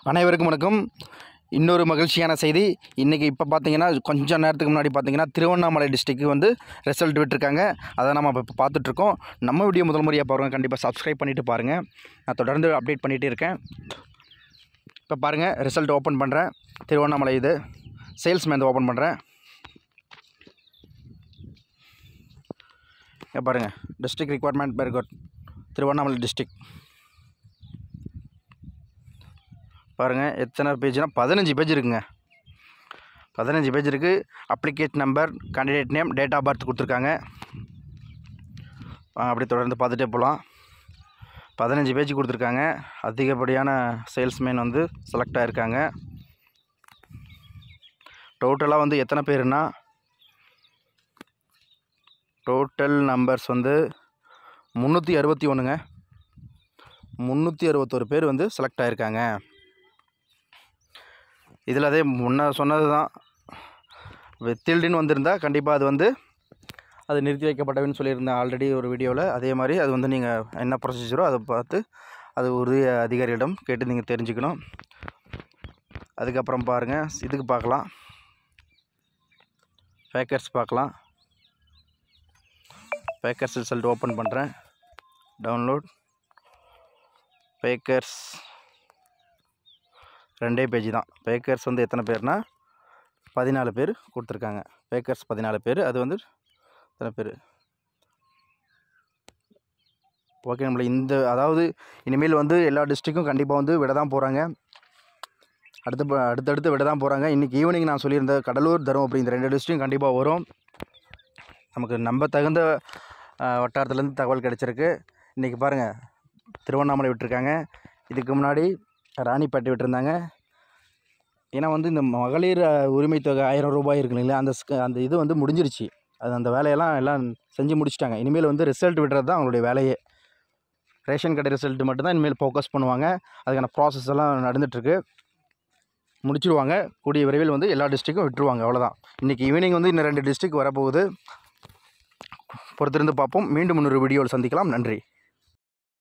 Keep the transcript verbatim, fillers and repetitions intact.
அனைவருக்கும் வணக்கம். இன்னொரு மகிழ்ச்சியான செய்தி. இன்றைக்கி இப்போ பார்த்தீங்கன்னா கொஞ்சம் நேரத்துக்கு முன்னாடி பார்த்தீங்கன்னா திருவண்ணாமலை டிஸ்ட்ரிக்ட்டுக்கு வந்து ரிசல்ட் விட்டுருக்காங்க. அதை நம்ம இப்போ பார்த்துட்ருக்கோம். நம்ம வீடியோ முதல் முறையாக பாருங்கள், கண்டிப்பாக சப்ஸ்கிரைப் பண்ணிவிட்டு பாருங்கள். நான் தொடர்ந்து அப்டேட் பண்ணிகிட்டே இருக்கேன். இப்போ பாருங்கள், ரிசல்ட் ஓப்பன் பண்ணுறேன். திருவண்ணாமலை இது சேல்ஸ்மேன் ஓப்பன் பண்ணுறேன். இங்கே பாருங்கள், டிஸ்ட்ரிக்ட் ரிக்வயர்மெண்ட் பெர்கோட் திருவண்ணாமலை டிஸ்ட்ரிக்ட். பாருங்கள் எத்தனை பேஜ்னா பதினஞ்சு பேஜ் இருக்குங்க. பதினஞ்சு பேஜ் இருக்குது. Application number, candidate name, date of birth கொடுத்துருக்காங்க. அப்படி தொடர்ந்து பார்த்துட்டே போகலாம். பதினஞ்சு பேஜ் கொடுத்துருக்காங்க. அதிகப்படியான சேல்ஸ்மேன் வந்து செலக்ட் ஆகிருக்காங்க. டோட்டலாக வந்து எத்தனை பேருன்னா டோட்டல் நம்பர்ஸ் வந்து முந்நூற்றி அறுபத்தி ஒன்றுங்க. முந்நூற்றி அறுபத்தொரு பேர் வந்து செலக்ட் ஆகிருக்காங்க. இதில் அதே முன்ன சொன்னது தான், வித்தில்டின்னு வந்திருந்தால் கண்டிப்பாக அது வந்து அது நிறுத்தி வைக்கப்பட்டதுன்னு சொல்லியிருந்தேன் ஆல்ரெடி ஒரு வீடியோவில். அதே மாதிரி அது வந்து நீங்கள் என்ன ப்ரொசீஜரோ அதை பார்த்து அது உரிய அதிகாரியிடம் கேட்டு நீங்கள் தெரிஞ்சுக்கணும். அதுக்கப்புறம் பாருங்கள், இதுக்கு பார்க்கலாம், பேக்கர்ஸ் பார்க்கலாம். பேக்கர்ஸ் ரிசல்ட் ஓப்பன் பண்ணுறேன். டவுன்லோட் பேக்கர்ஸ். ரெண்டே பேஜ் தான். பேக்கர்ஸ் வந்து எத்தனை பேர்னா பதினாலு பேர் கொடுத்துருக்காங்க. பேக்கர்ஸ் பதினாலு பேர். அது வந்து எத்தனை பேர் ஓகே. நம்மள இந்த அதாவது இனிமேல் வந்து எல்லா டிஸ்ட்ரிக்கும் கண்டிப்பாக வந்து விட தான் போகிறாங்க. அடுத்து அடுத்தடுத்து விட தான் போகிறாங்க. இன்றைக்கி ஈவினிங் நான் சொல்லியிருந்த கடலூர், தருமபுரி இந்த ரெண்டு டிஸ்ட்ரிக்கும் கண்டிப்பாக வரும். நமக்கு நம்ப தகுந்த வட்டாரத்துலேருந்து தகவல் கிடச்சிருக்கு. இன்றைக்கி பாருங்கள், திருவண்ணாமலை விட்டுருக்காங்க. இதுக்கு முன்னாடி ராணிப்பேட்டை விட்டுருந்தாங்க. ஏன்னா வந்து இந்த மகளிர் உரிமை தொகை ஆயிரம் ரூபாய் இருக்கு இல்லைங்களா, அந்த அந்த இது வந்து முடிஞ்சிருச்சு. அது அந்த வேலையெல்லாம் எல்லாம் செஞ்சு முடிச்சிட்டாங்க. இனிமேல் வந்து ரிசல்ட் விடுறது தான் அவங்களுடைய வேலையே. ரேஷன் கடை ரிசல்ட் மட்டும்தான் இனிமேல் ஃபோக்கஸ் பண்ணுவாங்க. அதுக்கான ப்ராசஸ் எல்லாம் நடந்துகிட்ருக்கு. முடிச்சிடுவாங்க. கூடிய விரைவில் வந்து எல்லா டிஸ்ட்ரிக்கும் விட்டுருவாங்க. அவ்வளோதான். இன்றைக்கி ஈவினிங் வந்து இன்னும் ரெண்டு டிஸ்ட்ரிக் வரப்போகுது. பொறுத்திருந்து பார்ப்போம். மீண்டும் இன்னொரு வீடியோவில் சந்திக்கலாம். நன்றி.